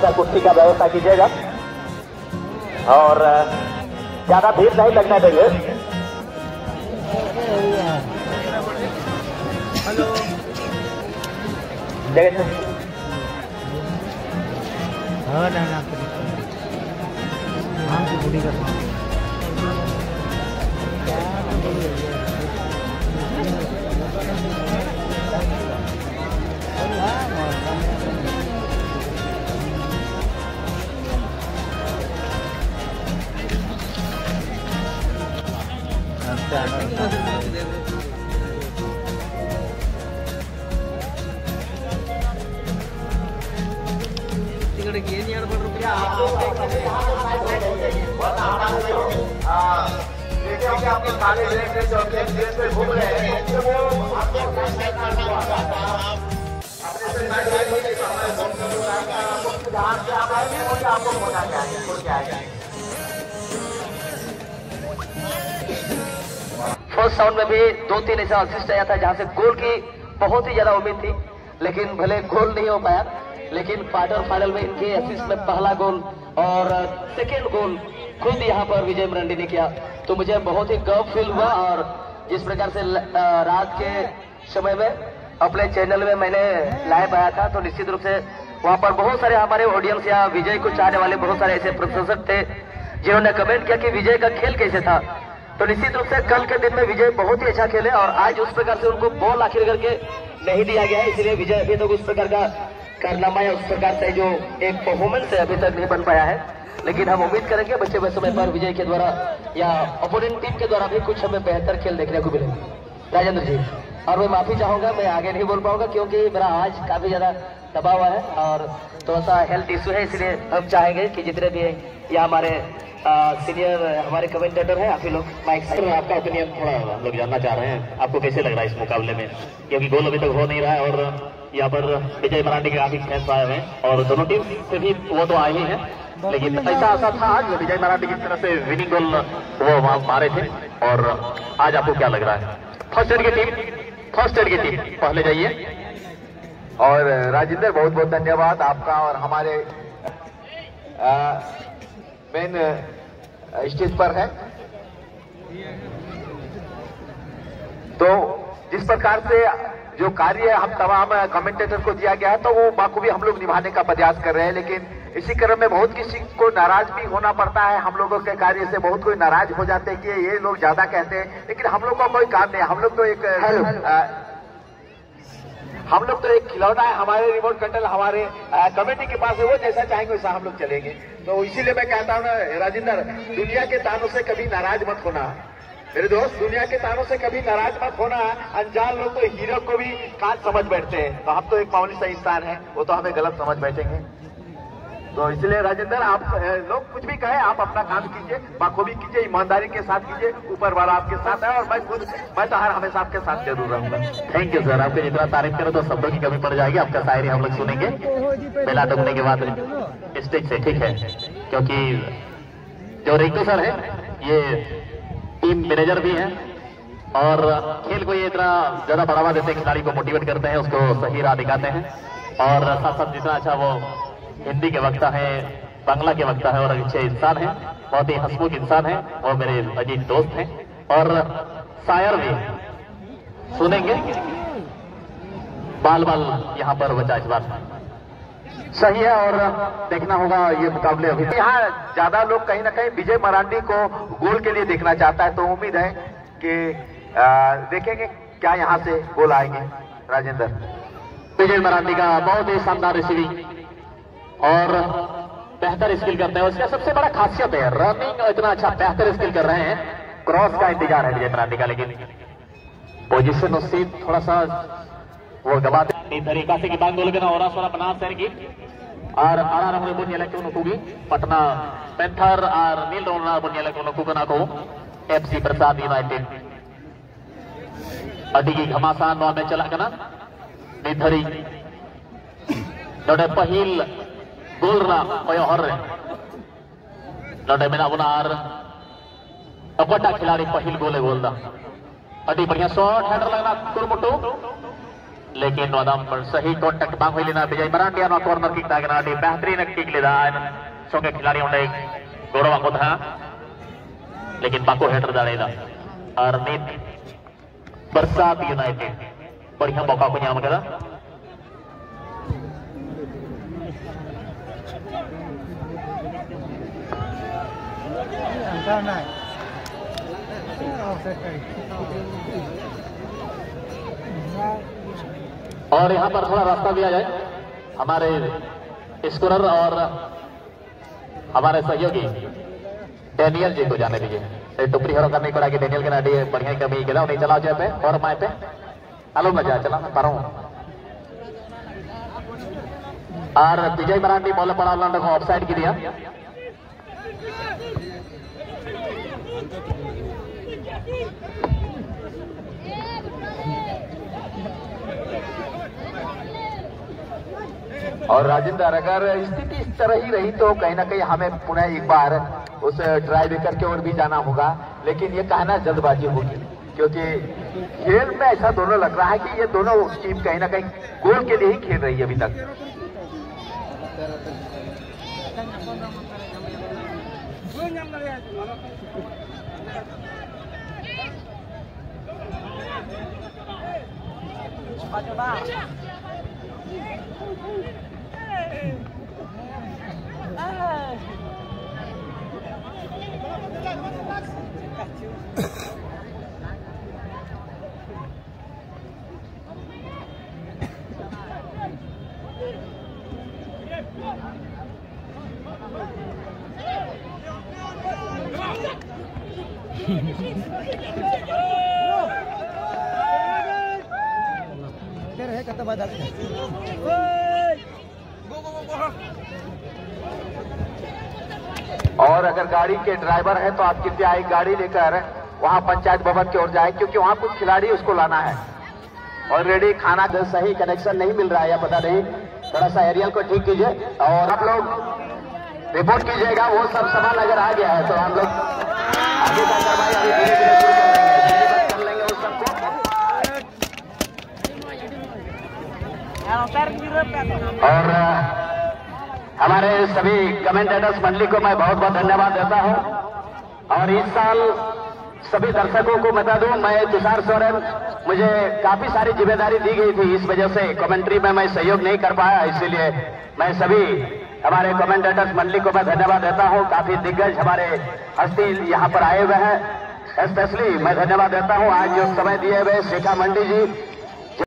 सा कुर्सी का व्यवस्था कीजिएगा और ज्यादा भीड़ नहीं लगने देंगे। फर्स्ट साउंड में भी 2-3 ऐसा असिस्ट आया था जहां से गोल की बहुत ही ज्यादा उम्मीद थी, लेकिन भले गोल नहीं हो पाया, लेकिन क्वार्टर फाइनल में इनके असिस्ट में पहला गोल और सेकेंड गोल खुद यहाँ पर विजय मरांडी ने किया, तो मुझे बहुत ही गर्व फील हुआ। और जिस प्रकार से रात के समय में अपने चैनल में मैंने लाइव आया था, तो निश्चित रूप से वहां पर बहुत सारे हमारे ऑडियंस या विजय को चाहने वाले बहुत सारे ऐसे प्रशंसक थे जिन्होंने कमेंट किया कि विजय का खेल कैसे था। तो निश्चित रूप से कल के दिन में विजय बहुत ही अच्छा खेले और आज उस प्रकार से उनको बॉल आखिर करके नहीं दिया गया है, इसलिए विजय अभी तक उस प्रकार का कारनामा या उस प्रकार से जो एक परफॉर्मेंस है अभी तक नहीं बन पाया है। लेकिन हम उम्मीद करेंगे बच्चे हुए समय पर विजय के द्वारा या अपोनेंट टीम के द्वारा भी कुछ हमें बेहतर खेल देखने को मिलेगा। राजेंद्र जी, और मैं माफी चाहूंगा, मैं आगे नहीं बोल पाऊंगा क्योंकि मेरा आज काफी ज्यादा दबा हुआ है और थोड़ा सा हेल्थ इश्यू है, इसलिए हम चाहेंगे कि जितने भी या हमारे सीनियर हमारे कमेंटेटर हैं, आप ही लोग माइक से आपका ओपिनियन थोड़ा हम लोग जानना चाह रहे हैं, आपको कैसे लग रहा है इस मुकाबले में, क्योंकि गोल अभी तक हो नहीं रहा है और यहाँ पर विजय मरांडी के काफी फैंस आए हुए हैं और दोनों टीम से भी वो तो आए ही हैं, लेकिन ऐसा आशा था आज विजय मरांडी किस तरह से विनिंग गोल वो मारे थे। और आज आपको क्या लग रहा है? फर्स्ट एड की टीम पहले जाइए। और राजेंद्र, बहुत बहुत धन्यवाद आपका और हमारे मेन स्टेज पर है। तो जिस प्रकार से जो कार्य हम तमाम कमेंटेटर को दिया गया है, तो वो बाखूबी हम लोग निभाने का प्रयास कर रहे हैं, लेकिन इसी क्रम में बहुत किसी को नाराज भी होना पड़ता है। हम लोगों के कार्य से बहुत कोई नाराज हो जाते हैं कि ये लोग ज्यादा कहते हैं, लेकिन हम लोग का कोई काम नहीं, हम लोग तो एक खिलौना है, हमारे रिमोट कंट्रोल हमारे कमेटी के पास है, वो जैसा चाहेंगे वैसा हम लोग चलेंगे। तो इसीलिए मैं कहता हूँ ना राजेंद्र, दुनिया के तानों से कभी नाराज मत होना मेरे दोस्त, दुनिया के तानों से कभी नाराज मत होना। अनजान लोग तो हीरो को भी काट समझ बैठते हैं, तो हम तो एक मामूली सा इंसान है, वो तो हमें गलत समझ बैठेंगे। तो इसलिए राजेंद्र, आप लोग कुछ भी कहें, आप अपना काम कीजिए, बाखूबी कीजिए, ईमानदारी के साथ कीजिए, ऊपर वाला आपके साथ है और मैं तो हर हमेशा आपके साथ जरूर रहूंगा। थैंक यू सर, आपके जितना तारीफ करो तो शब्दों की कमी पड़ जाएगी। आपका शायरी हम लोग सुनेंगे बेला डूबने के बाद स्टेज से, ठीक है? क्योंकि जो रिंकू सर है ये टीम मैनेजर भी हैं और खेल को ये इतना ज्यादा बढ़ावा देते हैं, खिलाड़ी को मोटिवेट करते हैं, उसको सही राह दिखाते हैं और साथ साथ जितना अच्छा वो हिंदी के वक्ता है, बांग्ला के वक्ता है और अच्छे इंसान हैं, बहुत ही हंसमुख इंसान है, वो मेरे अजीज दोस्त हैं और शायर भी सुनेंगे। बाल बाल यहाँ पर बचा इस बार सही है और देखना होगा ये मुकाबले। अभी यहाँ ज्यादा लोग कहीं ना कहीं विजय मरांडी को गोल के लिए देखना चाहता है, तो उम्मीद है कि देखेंगे क्या यहाँ से गोल आएंगे। राजेंद्र, विजय मरांडी का बहुत ही शानदार रिसीविंग और बेहतर स्किल करते हैं, उसका सबसे बड़ा खासियत है रनिंग, इतना अच्छा बेहतर स्किल कर रहे हैं। क्रॉस का इंतजार है विजय मरांडी का, लेकिन पोजीशन उससे थोड़ा सा वो गवाते तरीका से कि बांग गोल ना और सोना बना सर की और आरा रंग बुनिया लेके उनकोगी पटना पैंथर और नील रोना बुनिया लेके उनको बना को एफसी प्रसाद यूनाइटेड अडिगी घमासान नौ में चला करना निधरी नोडे पहिल गोल रा कोई हर नोडे बिना बुनार अपटा खिलाड़ी पहिल गोले गोल दा अडी बढ़िया शॉट हेडर लगना कुरमुटू लेकिन वादम पर सही कांटेक्ट बांग हुई लेना विजय मराठी और कॉर्नर किक ताकनाटी बेहतरीन किक लेदा सोंगे खिलाड़ी उन्हें गौरव को था लेकिन बाको हेडर दाड़ेदा और नीत बरसात यूनाइटेड बढ़िया मौका को ᱧᱟᱢ करा और यहाँ पर थोड़ा रास्ता दिया जाए हमारे स्कोरर और हमारे सहयोगी डेनियल जी को जाने दीजिए टुपरी हरो करने पड़ा कि डेनियल के नाटी बढ़िया कमी के नहीं चलाओ जाए पे और माए पे आलो मजा चला मैं पारा हूँ और विजय मराठी बॉल पड़ा को ऑफसाइड की दिया और राजेंद्र अगर स्थिति इस तरह ही रही तो कहीं ना कहीं हमें पुनः एक बार उस ट्राई बेकर की ओर भी जाना होगा लेकिन ये कहना जल्दबाजी होगी क्योंकि खेल में ऐसा दोनों लग रहा है कि ये दोनों टीम कहीं ना कहीं गोल के लिए ही खेल रही है अभी तक और अगर गाड़ी के ड्राइवर है तो आप कृपया एक गाड़ी लेकर वहां पंचायत भवन की ओर जाए क्योंकि वहां कुछ खिलाड़ी उसको लाना है ऑलरेडी खाना सही कनेक्शन नहीं मिल रहा है या पता नहीं थोड़ा सा एरियल को ठीक कीजिए और आप लोग रिपोर्ट कीजिएगा वो सब सामान अगर आ गया है तो हम लोग आगे का कार्रवाई अभी धीरे धीरे शुरू कर लेंगे उस सबको और हमारे सभी कमेंटेटर्स मंडली को मैं बहुत बहुत धन्यवाद देता हूं और इस साल सभी दर्शकों को बता दूं मैं तुषार सोरेन मुझे काफी सारी जिम्मेदारी दी गई थी इस वजह से कमेंट्री में मैं सहयोग नहीं कर पाया इसीलिए मैं सभी हमारे कमेंटेटर्स मंडली को मैं धन्यवाद देता हूं काफी दिग्गज हमारे हस्ती यहां पर आए हुए हैं स्पेशली मैं धन्यवाद देता हूं आज जो समय दिए हुए शिखा मंडी जी